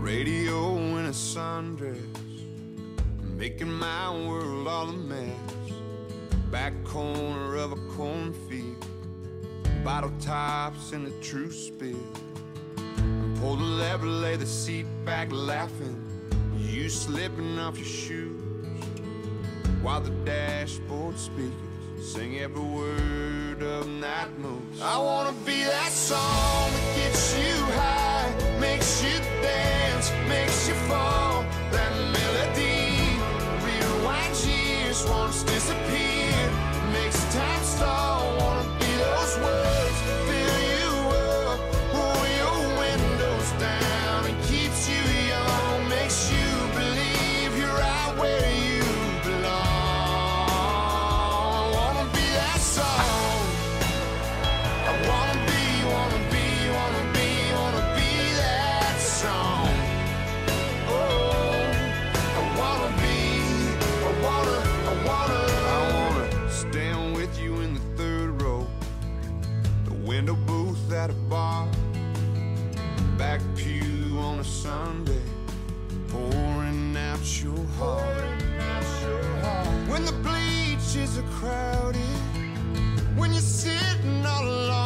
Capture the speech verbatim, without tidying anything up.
radio in a sundress, making my world all a mess. Back corner of a cornfield, bottle tops in the true spill. Pull the lever, lay the seat back laughing, you slipping off your shoes, while the dashboard speakers sing every word of Night Moves. I wanna be that song that gets you high, makes you dance, makes you fall. That melody rewinds years, once disappeared, makes time stall. Wanna be those words, fill you up, pull your windows down, and keeps you young, makes you believe you're right where you belong. I wanna be that song. I wanna be, wanna be, wanna be, wanna be that song. Oh, I wanna be, I wanna, I wanna, I wanna stand with you in the third row, the window booth at a bar, back pew on a Sunday, pouring out your heart. When the bleachers are crowded, when you're sitting all alone,